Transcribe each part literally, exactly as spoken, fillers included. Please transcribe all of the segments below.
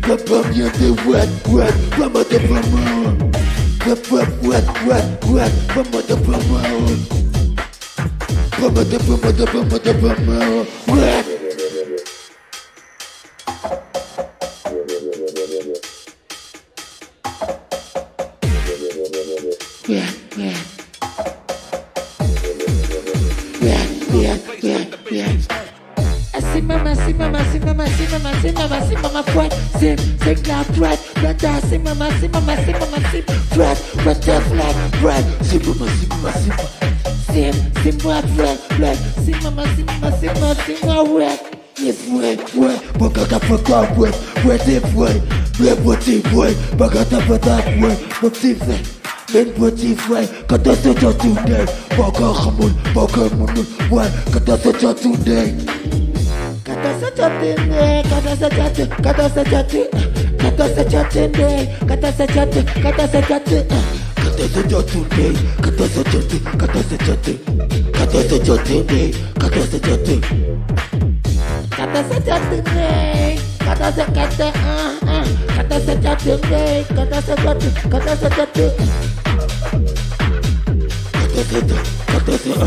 Papa bien de wet, wet, papa de pama. Papa wet, wet, wet, papa de pama. Papa de pama de pama de pama. Wet. Yeah, yeah. Yeah, yeah, yeah, yeah. I see mama, see mama, see mama, see mama, see mama, see mama, fret, sim, sing la fret, brother, see mama, see mama, see mama, see fret, brother, flat, fret, see mama, see mama, see mama, sim, sim, fret, fret, fret, see mama, see mama, see mama, see mama, wet. If way, way, bagata fuck way, way if way, way motive way, bagata fuck way, motive. Ben motive way, kata saja today, baga khamun, baga munun way, kata saja today. Kata saja today, kata saja today, kata saja today, kata saja today, kata saja today, kata saja today. Kata saja today, kata saja today, kata saja today, kata saja today, kata saja today. Kata saja today, kata saja kata ah ah, kata saja today, kata saja today, kata saja today. Kata saja, kata saja.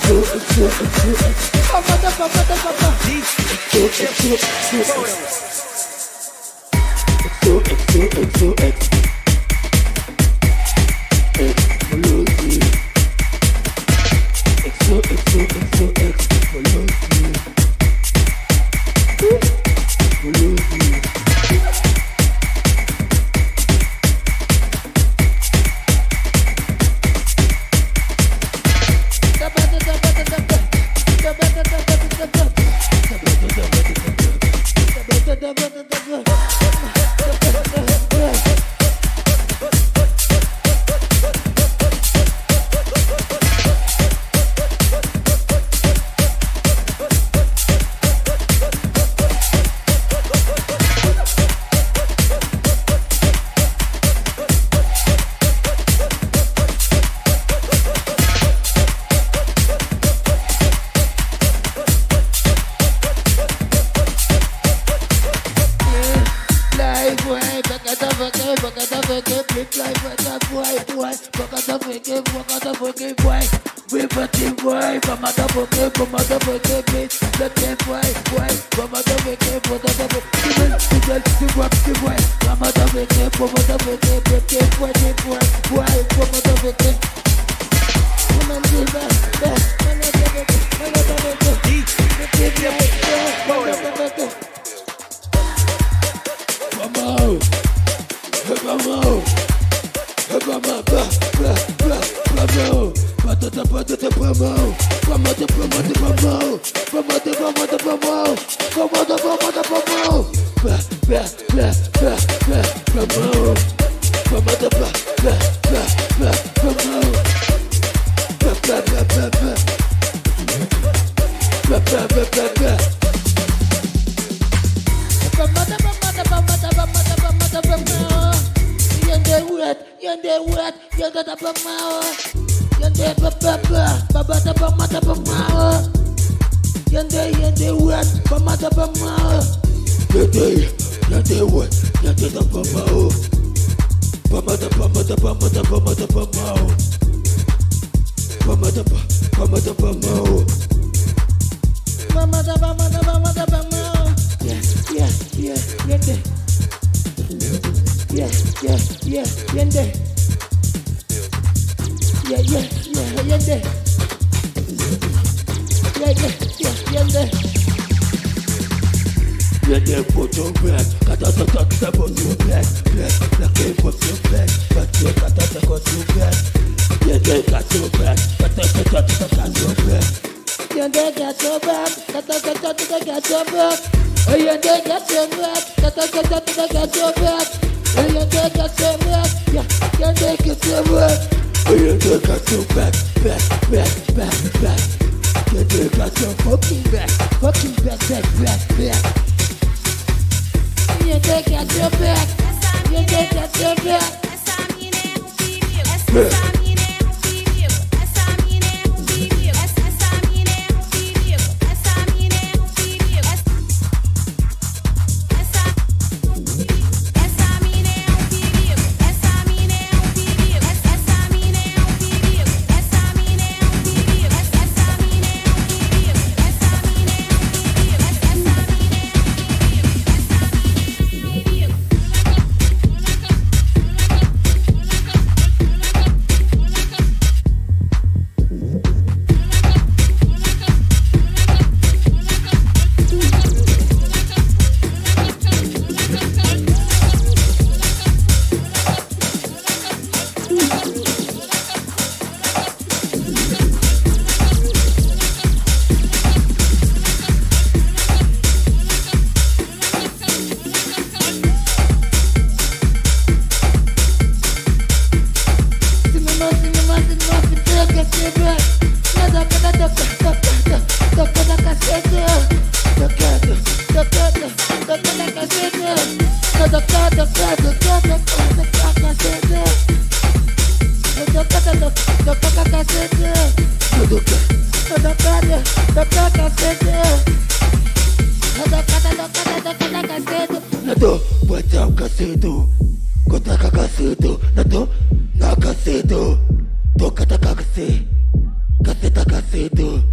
Nato, bota cacete, conta cacete, nato, na cacete, toca cacete, caceta cacete.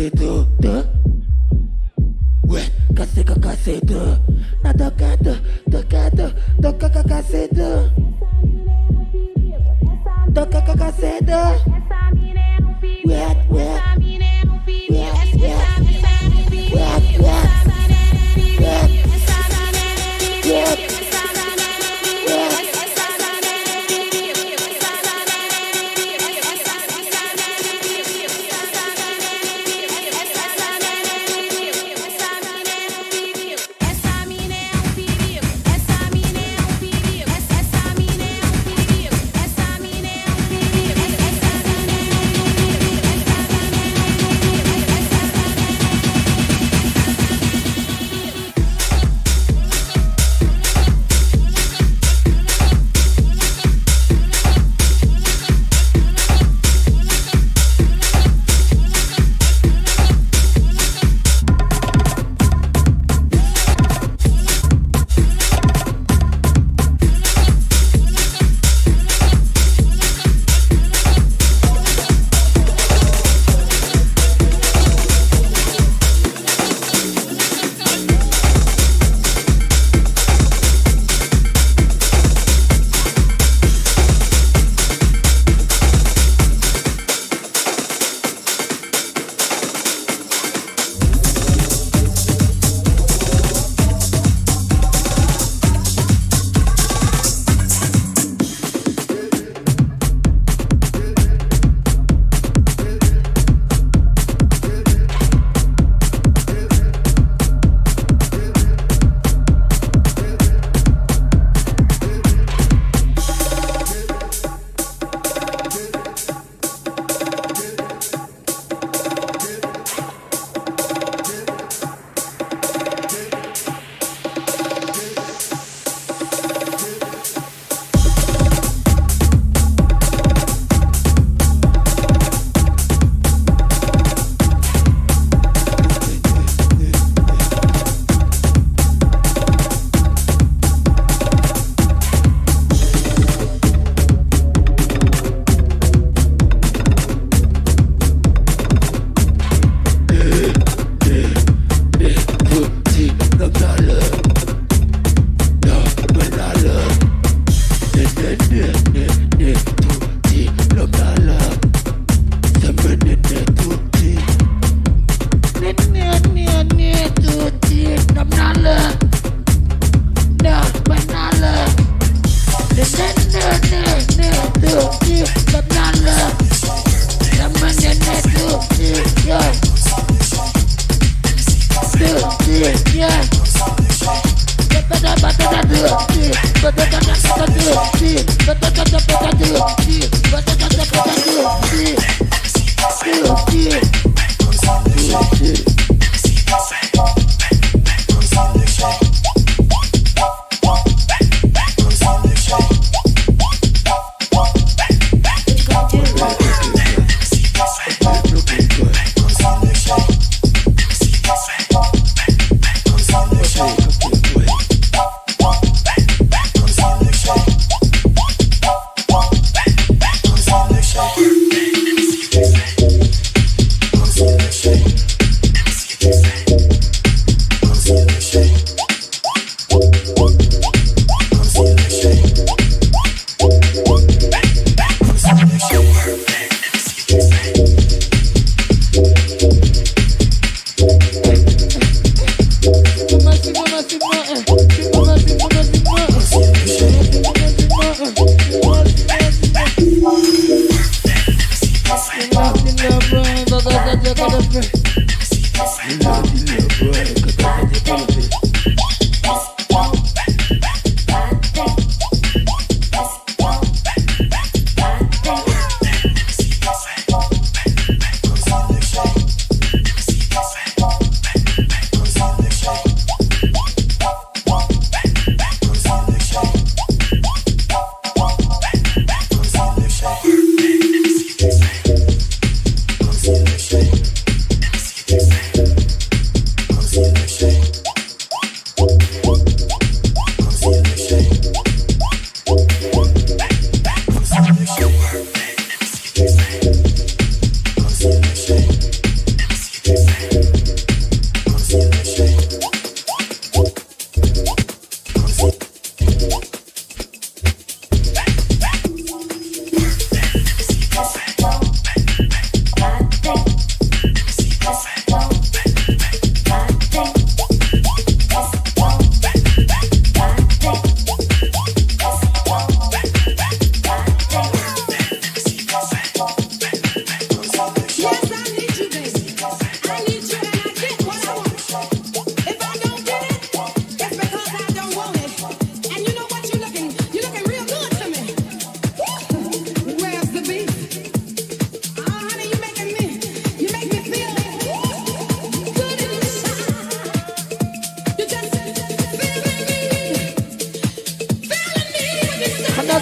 cacedo, ouais, casse cacedo, na tocado, tocado, toca cacedo, toca cacedo, ouais, ouais, ouais, ouais, ouais, ouais, ouais.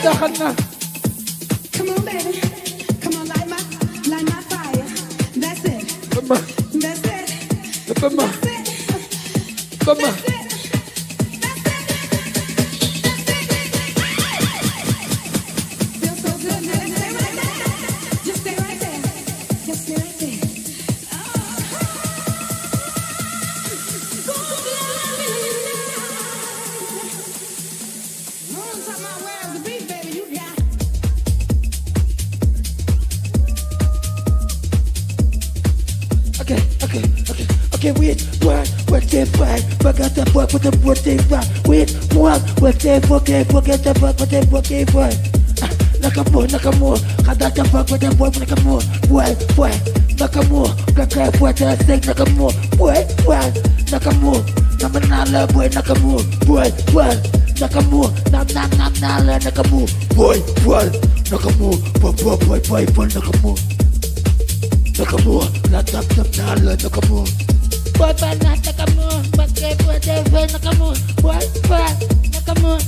دخلنا. Come on, baby. Come on, light my, light my fire. That's it. Come on. That's it. Come on. That's it. Come on. Okay, wait, what, what they fight? Forget the fuck with the what they fight. Wait, what, what they forget, forget the fuck with the what they fight. Nakamore, Nakamore, kada the fuck with the boy, Nakamore, boy, boy, Nakamore, kaka what I say, Nakamore, boy, boy, Nakamore, Namanala, boy, Nakamore, boy, boy, Nakamore, Nam Nam Nam Nala, Nakamore, boy, boy, Nakamore, boy, boy, boy, boy, boy, Nakamore, Nakamore, Nam Nam Nam Nala, Nakamore. Boy, boy, not Nakamore, but they put their way Nakamore. Boy, boy, Nakamore.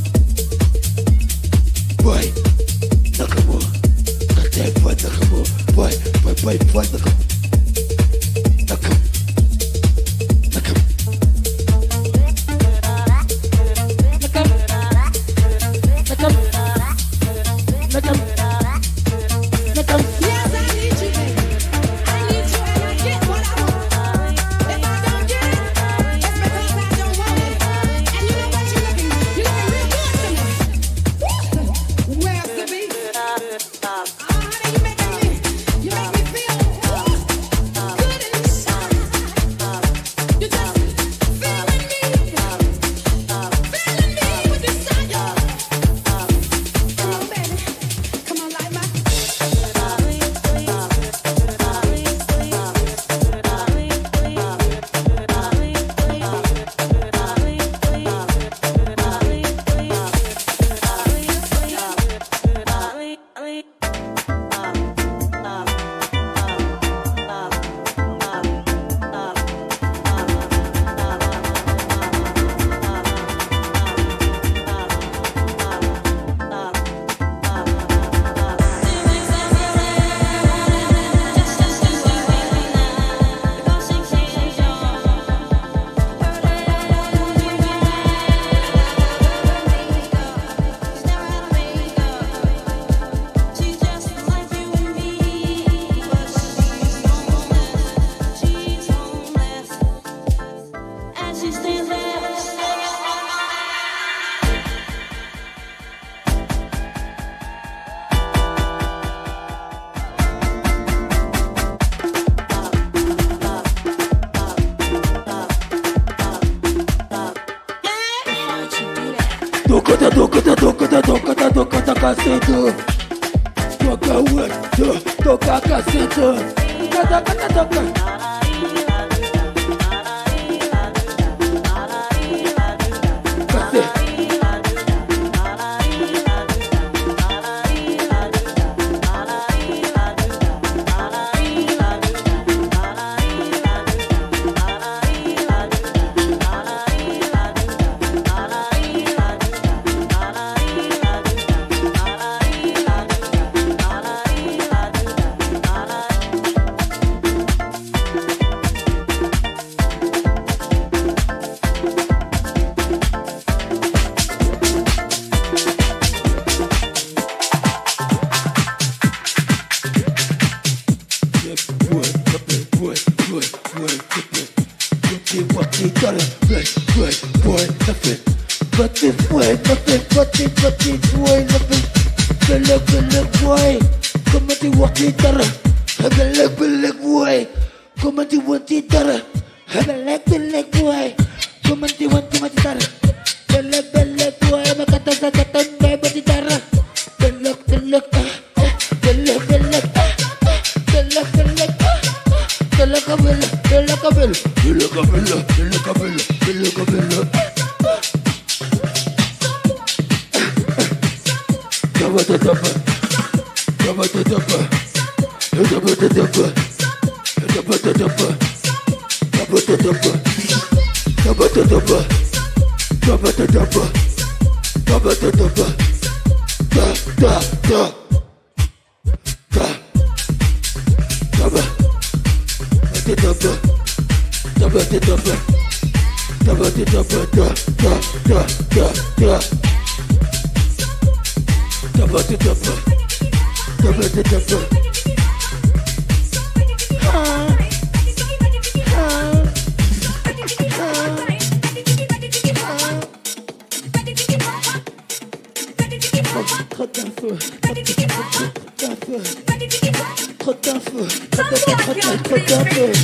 Boy, Nakamore. Got that boy, Nakamore. Boy, boy, boy, boy, Nakamore. Nakam. Nakam. Nakam. Nakam. Nakam. Nakam. Yes, I need you, baby. I need you and I get what I want. Toca, toca, toca, toca, toca, cacete. Toca, ué, toca, cacete. Toca, toca, toca. Double, double, double, double, double, double, da, da, da, da, da, da, da. Double the double, double the double, da da da da da. Double the double, double the double. Ah, ah, ah. Trop d'infos, trop d'infos, trop d'infos, trop d'infos.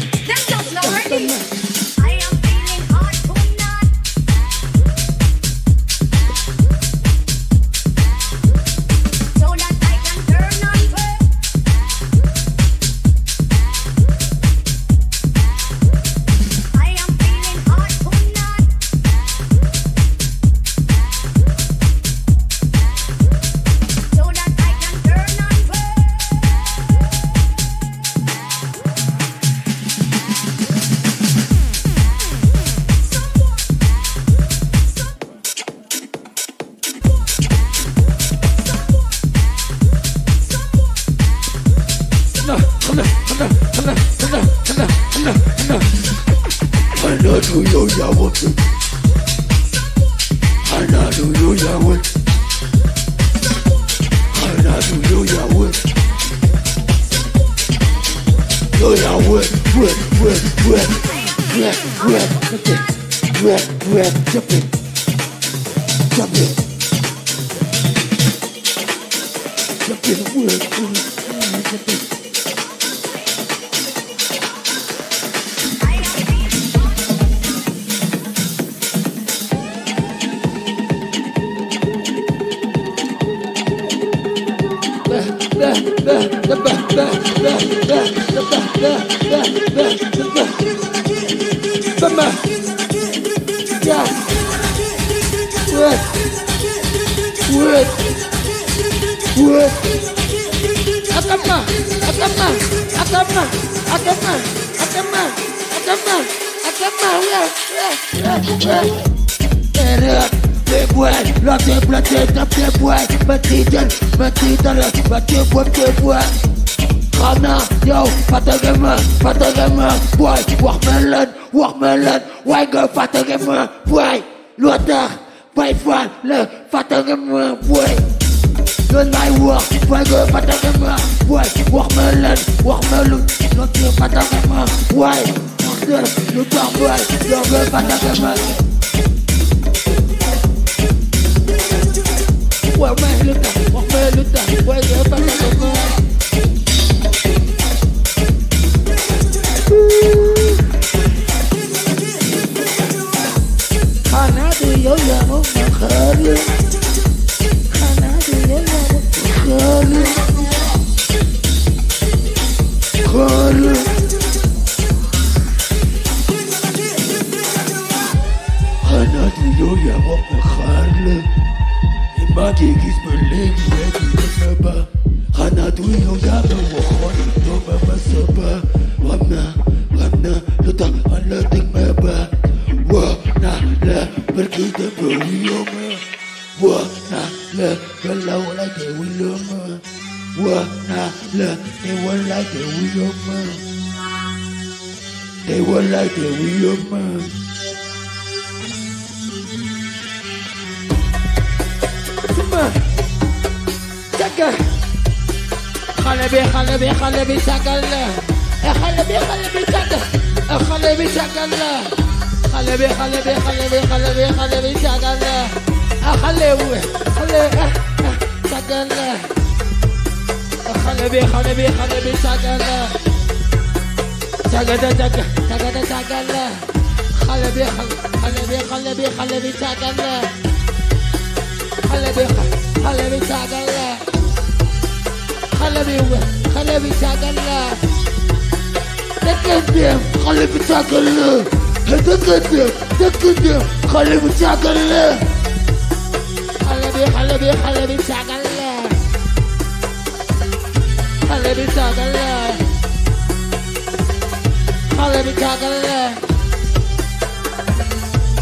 They were like the real man. Taka. Khalebi, khalebi, khalebi, takalla. Khalebi, khalebi, takalla. Khalebi, takalla. Khalebi, khalebi, khalebi, khalebi, khalebi, takalla. Khalebi, khalebi, takalla. Khalebi, khalebi, khalebi, takalla. Tagada, taga, tagada, takalla. Khalebi, khalebi, khalebi, khalebi, takalla. Khalebi, khalebi, takalla. Khalebi, khalebi, takalla. Takadem, khalebi, takalla. Takadem, takadem, khalebi, takalla. Khalebi, khalebi, khalebi, takalla. Khalebi, takalla. Khalebi, takalla.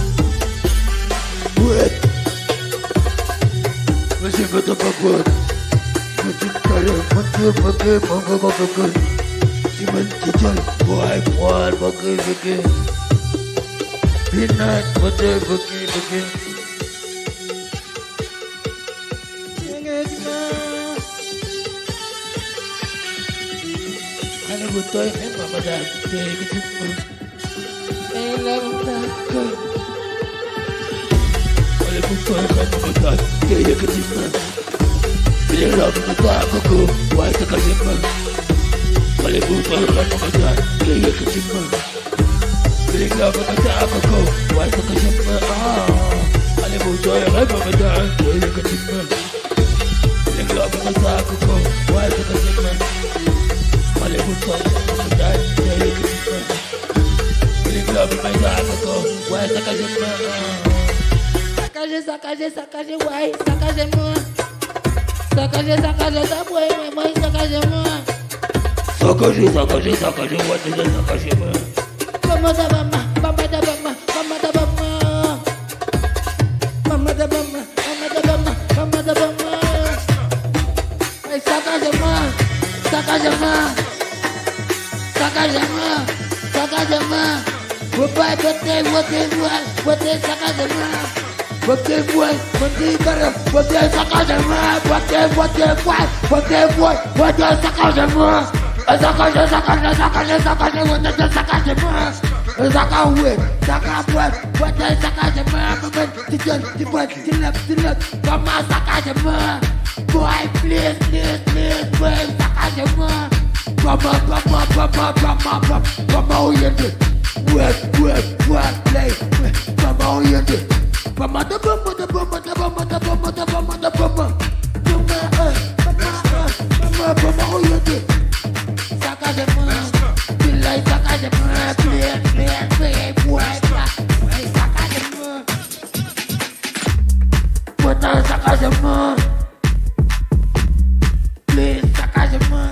Wait. Monsieur Photopopot, Monte, monte, monte, monte, Simon Kitchen, boy, boy, monte, monte. Peanut, monte, monte, monte. Anh buồn tôi hết mà mà đã về cái chữ mơ. Em làm ta cơ. Anh buồn tôi hết mà mà đã về cái chữ mơ. Bây giờ làm mà ta có cơ, quay ta cái chữ mơ. Anh buồn tôi hết mà mà đã về cái chữ mơ. Bây giờ làm mà ta có cơ, quay ta cái chữ mơ. Anh buồn tôi hết mà mà đã về cái chữ mơ. Bây giờ làm mà ta có cơ, quay ta cái chữ mơ. Olha o sol, a cidade, e aí que se faz. Ele grava mais água, com uai, sacagem, mano. Sacagem, sacagem, sacagem, uai, sacagem, mano. Sacagem, sacagem, tá boi, minha mãe, sacagem, mano. Sacagem, sacagem, sacagem, uai, sacagem, mano. Vamos da bama, vamos da bama, vamos da bama. Vamos da bama, vamos da bama, vamos da bama. Ai, sacagem, mano. Sacagem, mano. Sacagem, mano. Sacagem, mano. Papai, botei, botei, botei, botei, sacagem, mano. Botei, botei, botei, cara, botei, sacagem, mano. Botei, botei, botei, botei, botei, sacagem, mano. Sacagem, sacagem, sacagem, sacagem, botei, sacagem, mano. Sacagem, sacagem, botei, sacagem, mano. Tijan, tijan, tilap, tilap, vamos, sacagem, mano. Boy, please, please, please, boy, sacagem, mano. Vamos, vamos, vamos, vamos, vamos, vamos, oyente. Wet, wet, wet, play. Vamos, oyente. Vamos, da bomba, da bomba, da bomba, da bomba, da bomba, da bomba. Vamos, vamos, vamos, oyente. Sacagem, mano. Pilai, sacagem, mano. Please, please, please, boy, boy, sacagem, mano. Bota sacagem, mano. Please, sacagem, mano.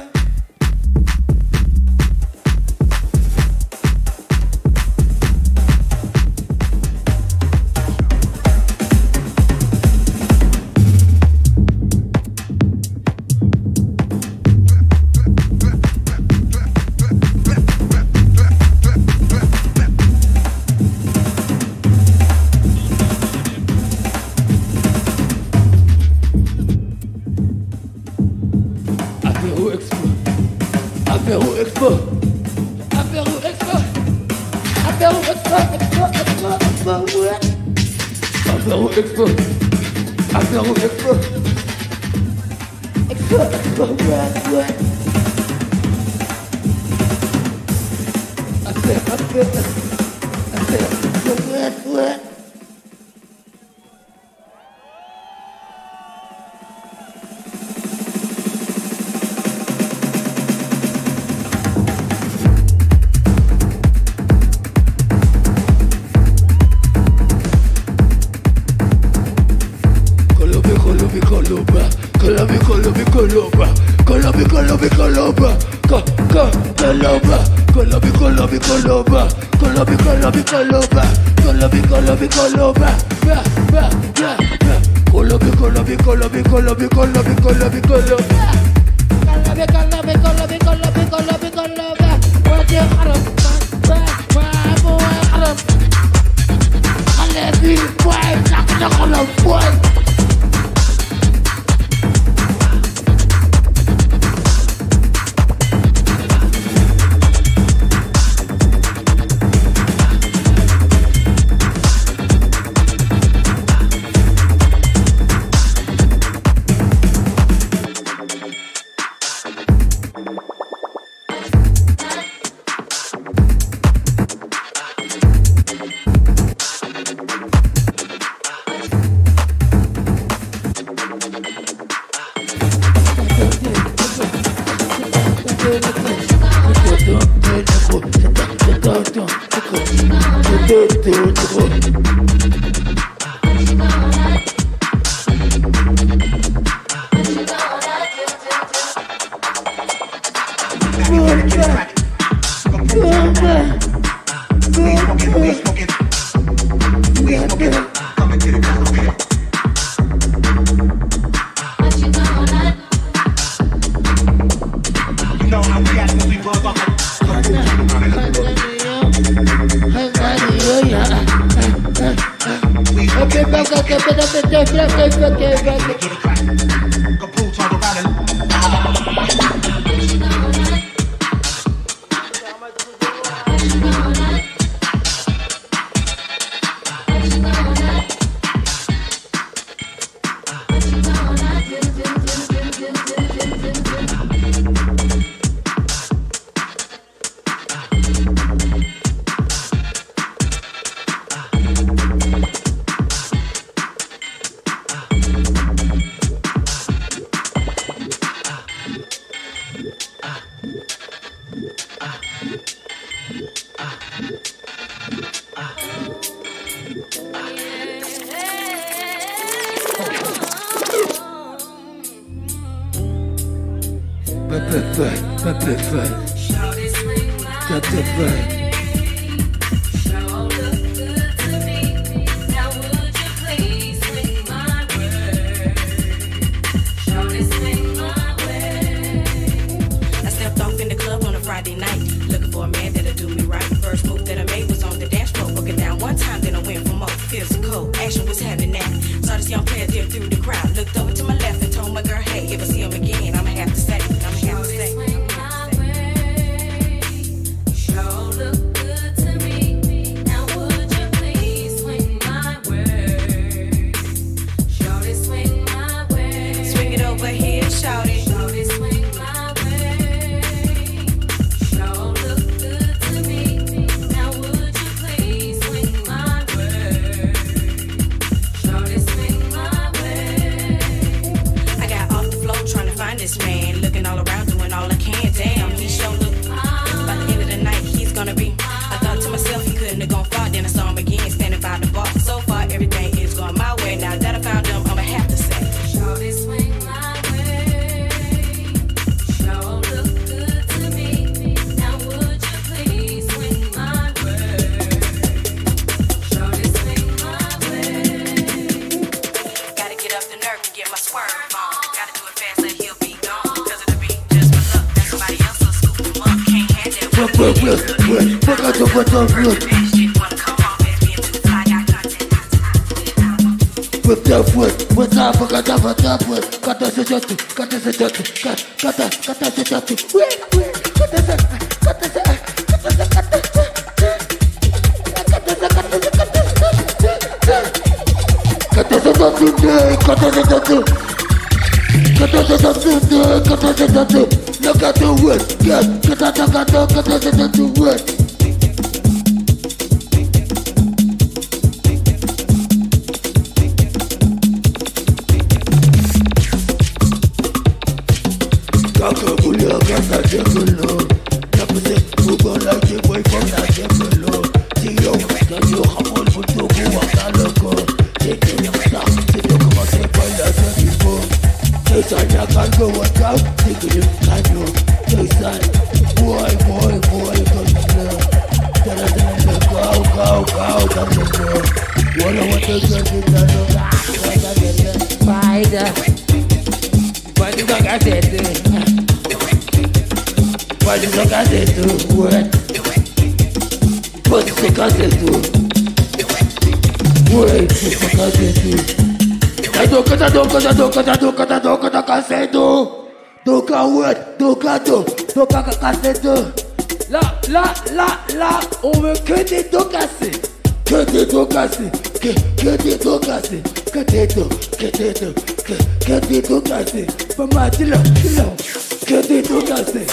Là, là, là, là, on veut que des dos cassés. Que des dos cassés. Que, que des dos cassés. Que des dos, que des dos, que, que des dos cassés. Maman, dis-le, dis-le. Que des dos cassés.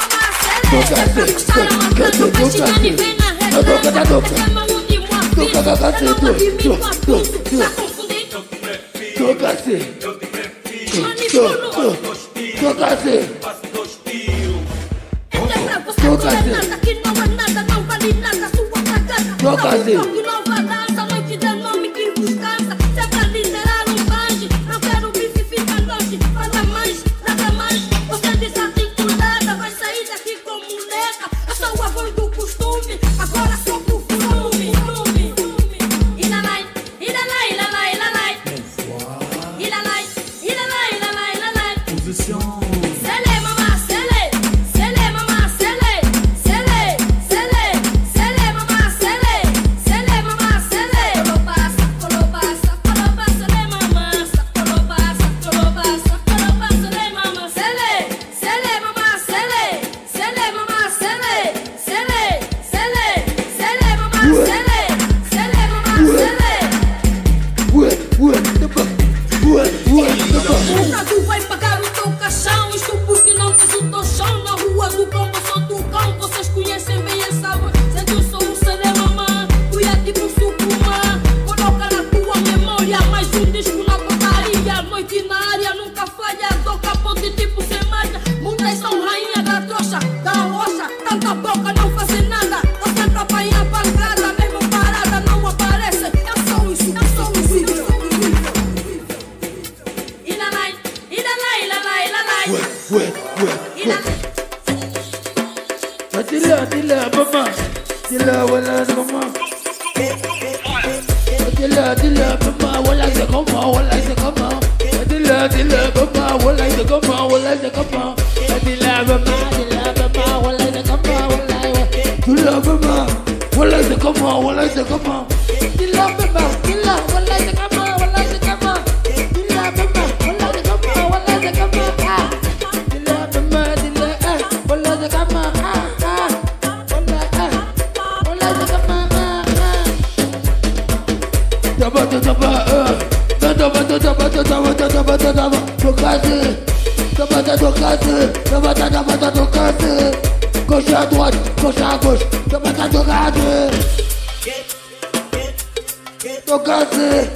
Dos cassés. Que des dos cassés. Dos cassés, dos cassés. Dos cassés, dos cassés. Dos cassés. Dos cassés. Toca-se. Toca-se. Position. comment? Dis-le, voilà, c'est comment? Dis-le, dis-le, papa, voilà, c'est comment? Voilà, c'est comment? Dis-le, dis-le, papa, voilà, c'est comment? Voilà, c'est comment? Dis-le, papa, dis-le, papa, voilà, c'est comment? Voilà, dis-le, papa, voilà, c'est comment? Voilà, c'est comment? Dis-le, papa, dis-le, voilà, c'est comment? Voilà, c'est comment? Dis-le, papa, voilà, c'est comment? Voilà, c'est comment? Ah, dis-le, papa, dis-le, ah, voilà, c'est comment? Ah, ah, voilà, ah, voilà, c'est comment? Ah, ah. D'abord, d'abord, euh. D'abord, d'abord, d'abord, d'abord, d'abord, d'abord, d'occaser. D'abord, d'occaser. D'abord, d'abord, d'occaser. Gauche à droite, gauche à gauche. D'abord, d'occaser. D'occaser.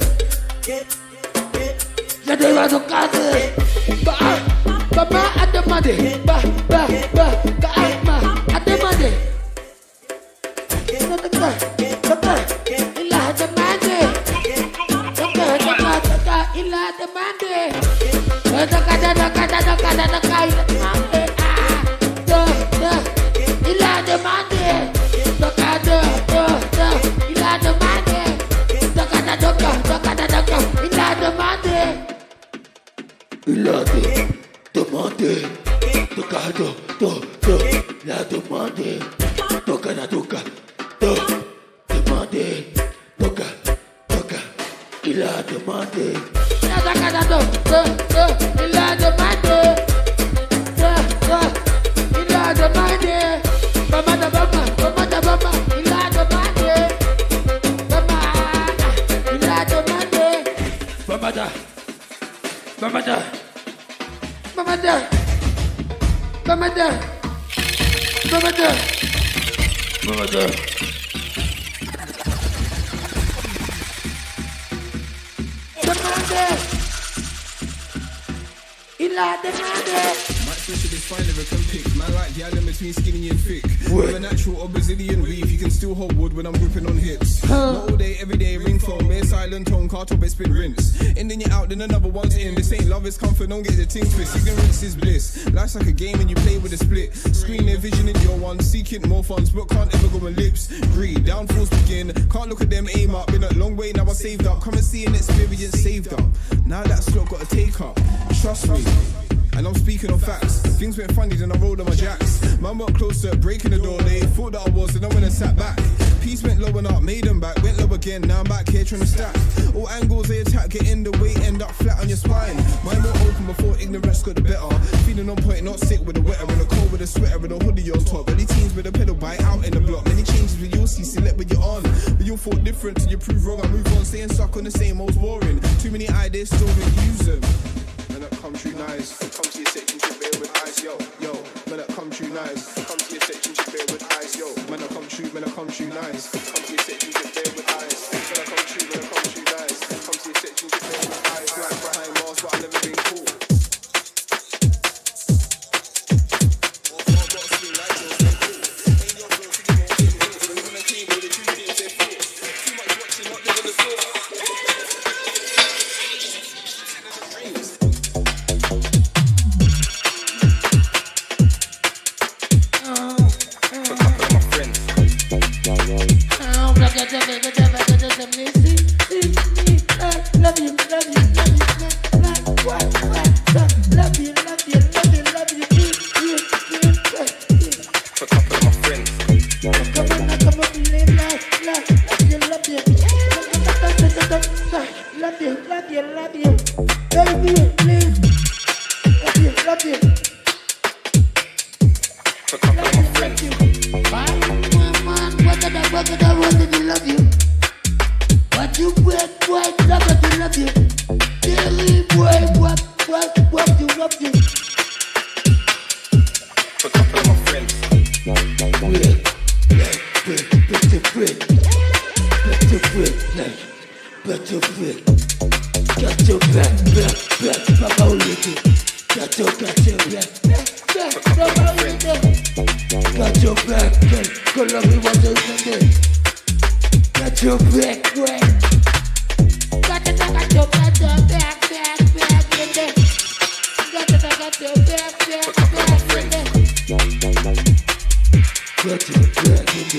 J'ai déjà d'occaser. Bah, Baba a demandé. Bah, bah, bah, Kaama a demandé. Papa, papa, il a demandé. Il a demandé. Daka, daka, daka, daka, daka, il a demandé. Daka, daka, il a demandé. Daka, daka, daka, daka, il a demandé. Il a demandé. Daka, daka, il a demandé. Daka, daka, demandé. Daka, daka, il a demandé. Il a demandé. Il a demandé. Mama da mama, mama da mama. Il a demandé. Mama, il a demandé. Mama da, mama da, mama da, mama da, mama da, mama da. Il a demandé. My specialist fine never can pick. Man like the island between skinny and thick. With a natural or Brazilian weave, you can still hold wood when I'm gripping on hips. Huh. Not all day, every day, ring phone, mere silent tone, car top, it's been rinse. And then you're out, then another one's in. This ain't love, it's comfort, don't get the ting twist. Ignorance is bliss. Life's like a game and you play with a split. Screen their vision in your one, seeking more funds, but can't ever go on lips. Greed, downfalls begin. Can't look at them, aim up. Been a long way, now I saved up. Come and see an experience saved up. Now that slot got to take up. Trust me. And I'm speaking on facts. Things went funny, then I rolled on my jacks. Man went closer, breaking the door. They thought that I was, and I went and sat back. Peace went low and up, made them back. Went low again, now I'm back here trying to stack. All angles they attack, get in the way, end up flat on your spine. Mine were open before ignorance got the better. Feeling on point, not sick with a wetter. In a cold with a sweater and a hoodie on top. Early teens with a pedal bite out in the block. Many changes with you'll see, select what you're on. But you'll thought different till you prove wrong. I move on, staying stuck on the same old boring. Too many ideas, still use them. Man that come true nice, come to your section, just bear with eyes, yo, yo. Man that come true nice, come to your section, just bear with eyes, yo. Man that come true, man that come true nice, come to your section, just bear with eyes. Man that come true, man that come true nice, come to your section, just bear with eyes. Like behind bars, but I've never been caught. Got your back in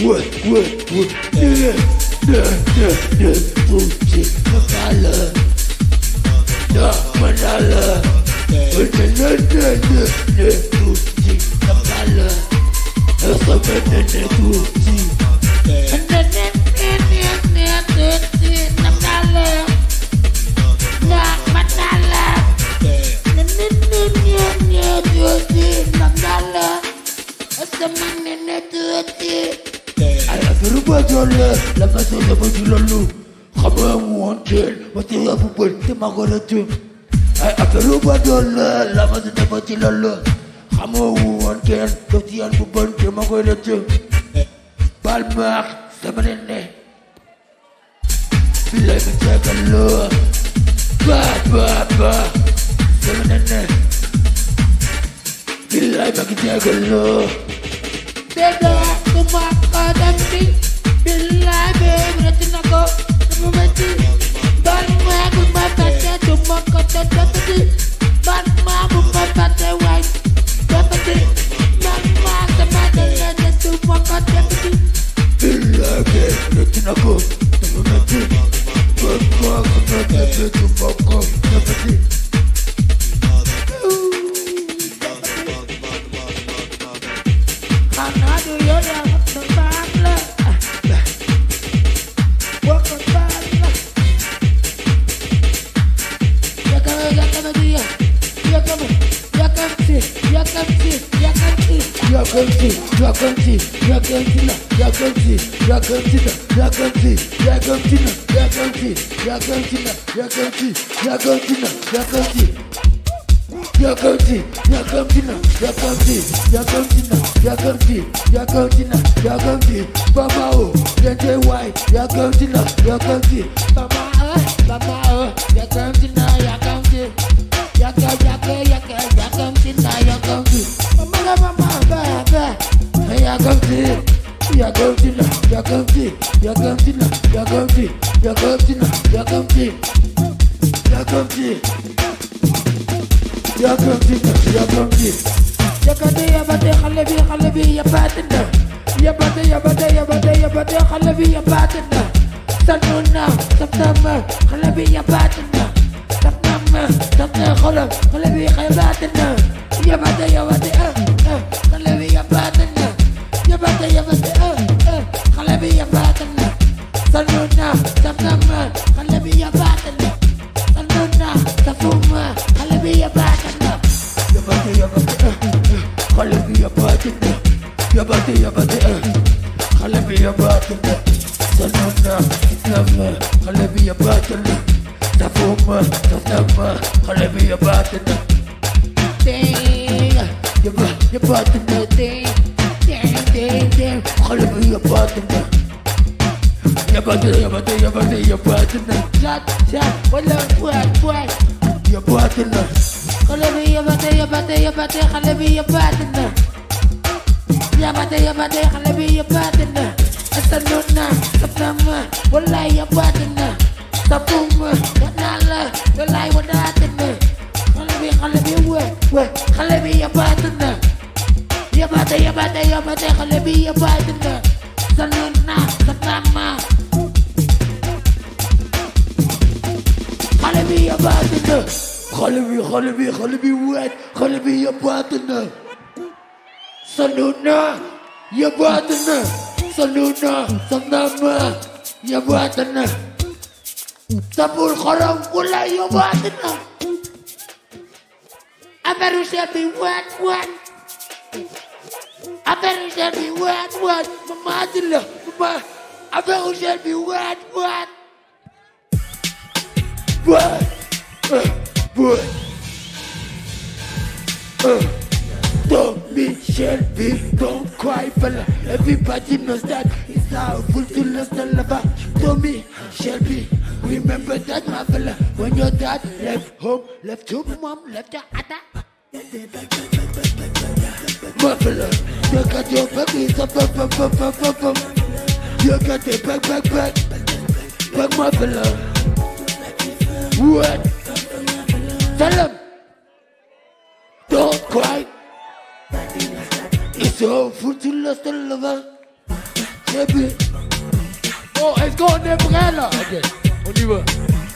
ouais, ouais, ouais. Ne, ne, ne, ne, bouger pas là. Non, pas là. Ne, ne, ne, ne, ne, bouger pas là. Ne, ne, ne, ne, bouger. Ne, ne, ne, ne, ne, bouger pas là. Non, pas là. Ne, ne, ne, ne, ne, bouger pas là. The man in the dirty. I have a rubber dollar, la façon de bouger le loup. Comment on tient, mais tu as pour porter ma gorge. I have a rubber dollar, la façon de bouger le loup. Comment on tient, mais tu as pour porter ma gorge. Balmac, c'est mon nez. Bila me take a look. Ba ba ba, c'est mon nez. Bila me take a look. Beda kumaka dambi bila beberati nako namati balma kumaka tumaka tatati balma kumaka tewai tatati balma tamata nada tumaka tatati bila beberati nako namati balma kumaka tumaka tatati Yakanti, Yakantina, Yakanti, Yakantina, Yakanti, Yakantina, Yakanti, Yakantina, Yakanti, Yakantina, Yakanti, Yakanti, Yakantina, Yakanti, Yakantina, Yakanti, Yakantina, Yakanti, Mama oh, Yente White, Yakantina, Yakanti, Mama oh, Mama oh, Yakantina, Yakanti, Yaka Yaka Yaka Yakantina, Yakanti, Mama Mama Ba Ba. Yakanti, Yakantina, Yakanti, Yakantina, Yakanti, Yakantina, Yakanti, Yakanti, Yakantina, Yakanti. Yakante yabate khalebi khalebi yabatina. Yabate yabate yabate yabate khalebi yabatina. Sanuna, sapnama, khalebi yabatina. Sapnama, sapna khalab, khalebi yabatina. Yabate yabate ah ah, khalebi yabatina. Yabate yabate ah ah, khalebi yabatina. Sanuna, sapnama, khalebi yabatina. Sanuna, sapuma, khalebi yabatina. Yabate yabate ah ah, khalebi yabatina. Yabate yabate ah, khalebi yabatina. Sanuna, sapnama, khalebi yabatina. Sapuma, sapnama, khalebi yabatina. Ding, yabatina, ding. Khalebi yabatina. Yabate yabate yabate yabatina. Chat chat wala buat buat yabatina. Khalebi yabate yabate yabate khalebi yabatina. Yabate yabate khalebi yabatina. Asanuna sapnama wala yabatina. Sapuma wanala wala wadatina. Khalebi khalebi we we khalebi yabatina. Yabate yabate yabate khalebi yabatina. Sanuna sapnama khalebi yabatina. Khalebi khalebi khalebi wet khalebi yabatina. Sanuna yabatina. Sanuna sapnama yabatina. Sabul kharam kula yabatina. Abaru shabi wet wet. I bet it shall be wet, wet, Mama Dilla, Mama. I bet it shall be wet, wet. Wet, uh, wet. Uh, Tommy Shelby, don't cry, fella. Everybody knows that it's how full to lust the lover. Tommy Shelby, remember that, my fella. When your dad left home, left your mom, left your other. Muffler, you got your babies up, up, up, up, up, up, up. You got the back, back, back, back muffler. What? Tell them, don't cry. It's all food to lust the lover. début. Bon, est-ce qu'on est prêt là? Ok, on y va.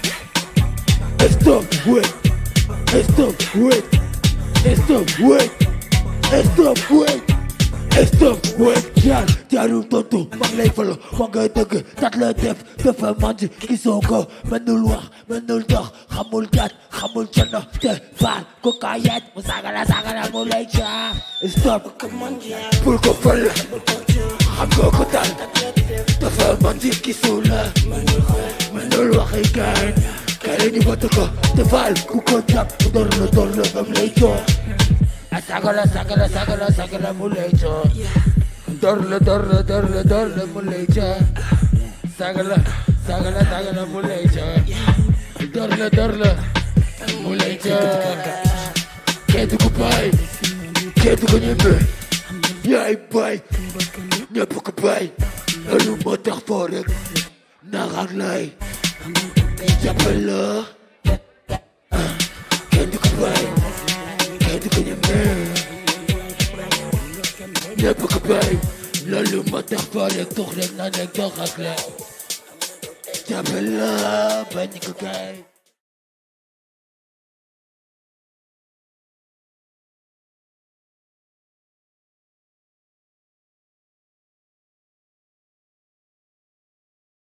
Stop, wait. Stop, wait. Stop, wait. Stop, wait. Stop, wait. Tiens, tiens, nous tonton. Mag lay follow. Mag ngay dëgg. Tat la def. Dafa mandi. Gisoo ko. Mënul wax. Mënul dox. Xamul gat. Xamul coono. Te faal. Ko kayet. Mu sagala sagala mu lay jaar. Stop. Bul ko fël. Xam nga ko tal. Dafa mandi. Gisoo la. Mënul waxi gaay. Kale ni bata ko. Te faal. Ku ko jàpp. Dor la dor la bam lay jox. Sagala sagala sagala sagala mu lay jox. Dorle dorle dorle dorle mu lay jox. Sagala sagala sagala mu lay jox. Dorle dorle mu lay jox. Kenn ko bay. Kenn ko ñëmbe. Yaay bay. Ñëpp ko bay. Loolu moo tax foo rek. Naxaat lay. Jàppal la. Kenn ko bay. Kenn ko ñëmbe. Ñëpp ko bay. Loolu moo tax foo rek tox rek na nekk dox ak la. Jàppal la bañ ko kay.